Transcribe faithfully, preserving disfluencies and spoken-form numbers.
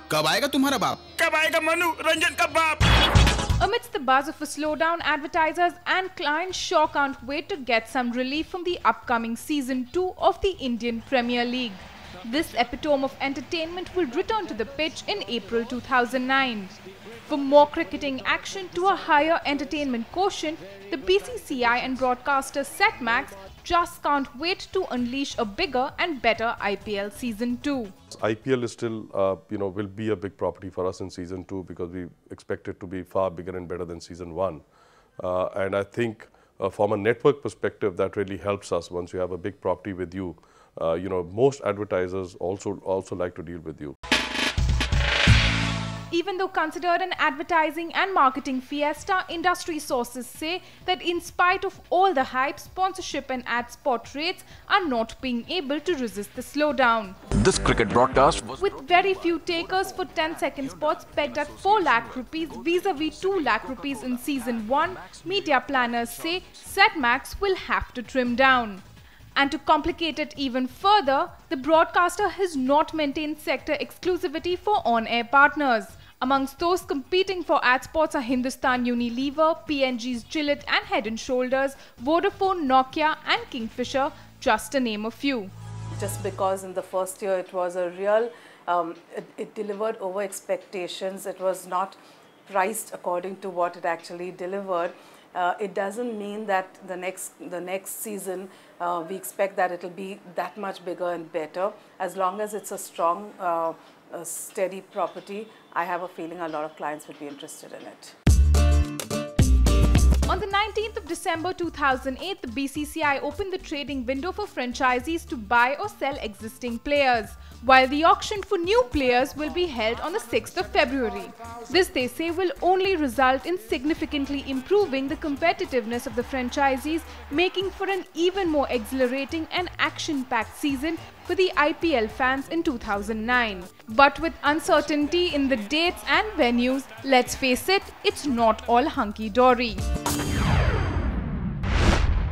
कब आएगा तुम्हारा बाप? कब आएगा मनोरंजन का बाप? Amidst the buzz of a slowdown, advertisers and clients sure can't wait to get some relief from the upcoming season two of the Indian Premier League. This epitome of entertainment will return to the pitch in April two thousand nine. From more cricketing action to a higher entertainment quotient, the B C C I and broadcaster Setmax just can't wait to unleash a bigger and better I P L season two. I P L is still, uh, you know, will be a big property for us in season two because we expect it to be far bigger and better than season one. Uh, and I think uh, from a network perspective, that really helps us once you have a big property with you. Uh, you know, most advertisers also also like to deal with you. Even though considered an advertising and marketing fiesta, industry sources say that in spite of all the hype, sponsorship and ad spot rates are not being able to resist the slowdown. This cricket broadcast was with very few takers for ten second spots pegged at four lakh rupees vis-a-vis two lakh rupees in season one, media planners say Setmax will have to trim down. And to complicate it even further, the broadcaster has not maintained sector exclusivity for on-air partners. Amongst those competing for ad spots are Hindustan Unilever, P and G's Gillette and Head and Shoulders, Vodafone, Nokia and Kingfisher, just to name a few. Just because in the first year it was a real, um, it, it delivered over expectations, it was not priced according to what it actually delivered. Uh, it doesn't mean that the next the next season uh, we expect that it will be that much bigger and better. As long as it's a strong, uh, a steady property, I have a feeling a lot of clients would be interested in it. On the nineteenth of December two thousand eight, the B C C I opened the trading window for franchisees to buy or sell existing players, while the auction for new players will be held on the sixth of February. This, they say, will only result in significantly improving the competitiveness of the franchisees, making for an even more exhilarating and action-packed season for the I P L fans in two thousand nine. But with uncertainty in the dates and venues, let's face it, it's not all hunky-dory.